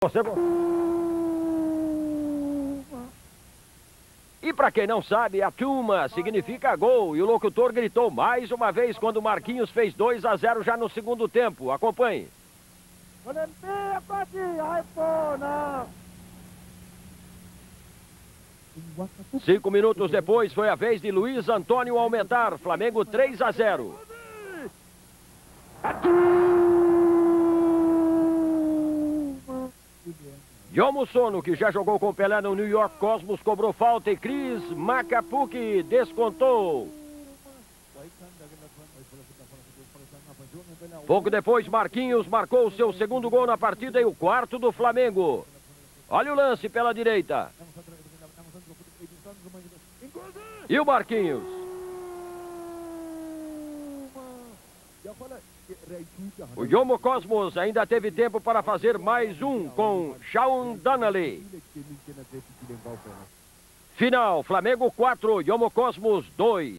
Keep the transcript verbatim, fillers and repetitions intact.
Você... E para quem não sabe, a turma significa gol. E o locutor gritou mais uma vez quando o Marquinhos fez dois a zero já no segundo tempo. Acompanhe. Cinco minutos depois foi a vez de Luiz Antônio aumentar. Flamengo três a zero. Yomo Sono, que já jogou com Pelé no New York Cosmos, cobrou falta e Chris Macapucci descontou. Pouco depois, Marquinhos marcou o seu segundo gol na partida e o quarto do Flamengo. Olha o lance pela direita. E o Marquinhos. O Yomo Cosmos ainda teve tempo para fazer mais um com Shaun Donnelly. Final, Flamengo quatro, Yomo Cosmos dois.